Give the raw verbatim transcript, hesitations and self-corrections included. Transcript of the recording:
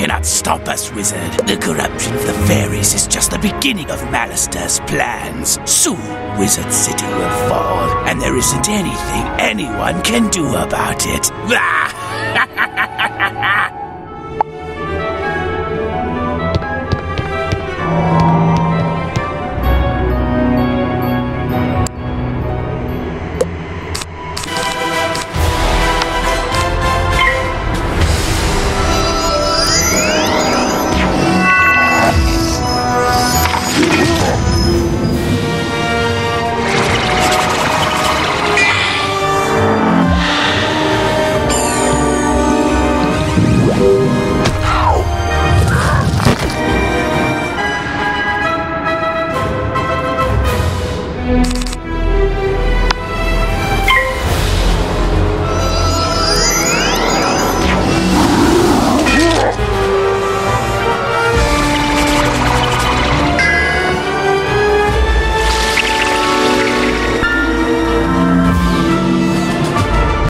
cannot stop us, wizard. The corruption of the fairies is just the beginning of Malister's plans. Soon, Wizard City will fall, and there isn't anything anyone can do about it.